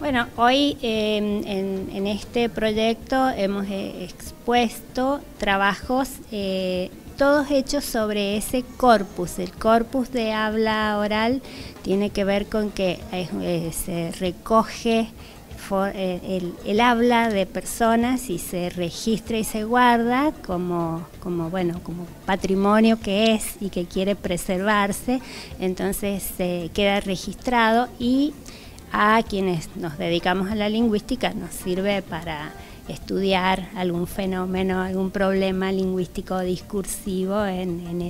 Bueno, hoy en este proyecto hemos expuesto trabajos todos hechos sobre ese corpus. El corpus de habla oral tiene que ver con que se recoge el habla de personas y se registra y se guarda como patrimonio que es y que quiere preservarse. Entonces queda registrado y a quienes nos dedicamos a la lingüística nos sirve para estudiar algún fenómeno, algún problema lingüístico discursivo en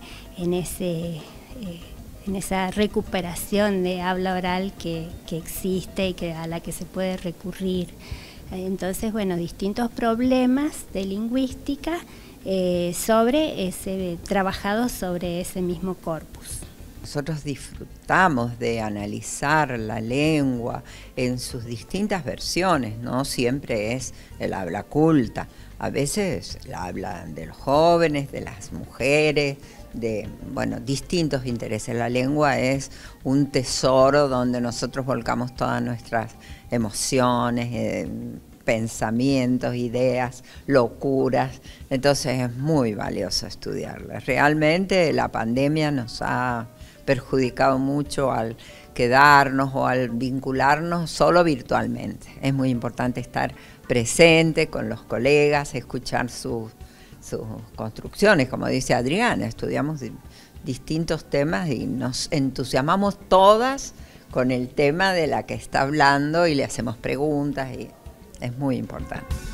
esa recuperación de habla oral que existe y a la que se puede recurrir. Entonces, bueno, distintos problemas de lingüística trabajados sobre ese mismo corpus. Nosotros disfrutamos de analizar la lengua en sus distintas versiones, no siempre es el habla culta, a veces el habla de los jóvenes, de las mujeres, de distintos intereses. La lengua es un tesoro donde nosotros volcamos todas nuestras emociones, pensamientos, ideas, locuras, entonces es muy valioso estudiarla. Realmente la pandemia nos ha perjudicado mucho al quedarnos o al vincularnos solo virtualmente. Es muy importante estar presente con los colegas, escuchar sus construcciones, como dice Adriana, estudiamos distintos temas y nos entusiasmamos todas con el tema de la que está hablando y le hacemos preguntas y es muy importante.